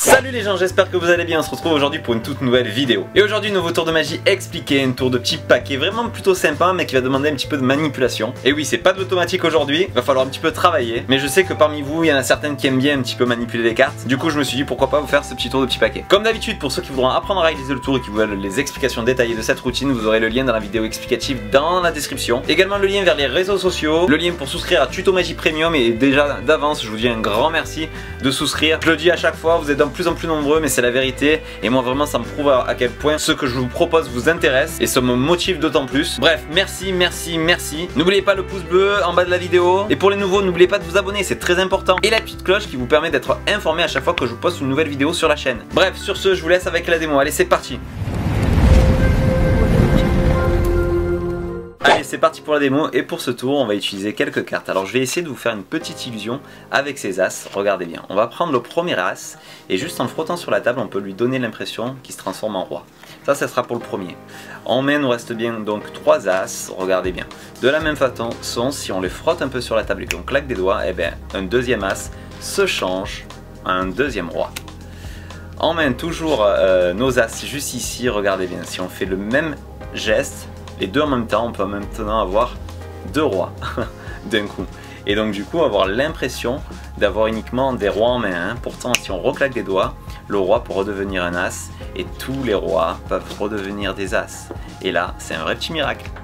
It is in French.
Salut les gens, j'espère que vous allez bien, on se retrouve aujourd'hui pour une toute nouvelle vidéo. Et aujourd'hui, nouveau tour de magie expliqué, un tour de petits paquets vraiment plutôt sympa mais qui va demander un petit peu de manipulation. Et oui, c'est pas de l'automatique aujourd'hui, va falloir un petit peu travailler. Mais je sais que parmi vous, il y en a certaines qui aiment bien un petit peu manipuler les cartes. Du coup, je me suis dit pourquoi pas vous faire ce petit tour de petits paquets. Comme d'habitude, pour ceux qui voudront apprendre à réaliser le tour et qui veulent les explications détaillées de cette routine, vous aurez le lien dans la vidéo explicative dans la description. Également le lien vers les réseaux sociaux, le lien pour souscrire à Tuto Magie Premium et déjà d'avance, je vous dis un grand merci de souscrire. Je le dis à chaque fois, vous êtes de plus en plus nombreux mais c'est la vérité et moi vraiment ça me prouve à quel point ce que je vous propose vous intéresse et ça me motive d'autant plus. Bref, merci. N'oubliez pas le pouce bleu en bas de la vidéo et pour les nouveaux n'oubliez pas de vous abonner, c'est très important, et la petite cloche qui vous permet d'être informé à chaque fois que je vous poste une nouvelle vidéo sur la chaîne. Bref, sur ce je vous laisse avec la démo, allez c'est parti. Allez, c'est parti pour la démo et pour ce tour on va utiliser quelques cartes. Alors je vais essayer de vous faire une petite illusion avec ces as, regardez bien. On va prendre le premier as et juste en le frottant sur la table on peut lui donner l'impression qu'il se transforme en roi. Ça sera pour le premier. En main nous reste bien donc 3 as, regardez bien. De la même façon, si on les frotte un peu sur la table et qu'on claque des doigts, et bien un deuxième as se change à un deuxième roi. En main toujours nos as juste ici, regardez bien. Si on fait le même geste, les deux en même temps, on peut maintenant avoir 2 rois d'un coup. Et donc du coup avoir l'impression d'avoir uniquement des rois en main. Hein. Pourtant si on reclaque des doigts, le roi peut redevenir un as et tous les rois peuvent redevenir des as. Et là c'est un vrai petit miracle.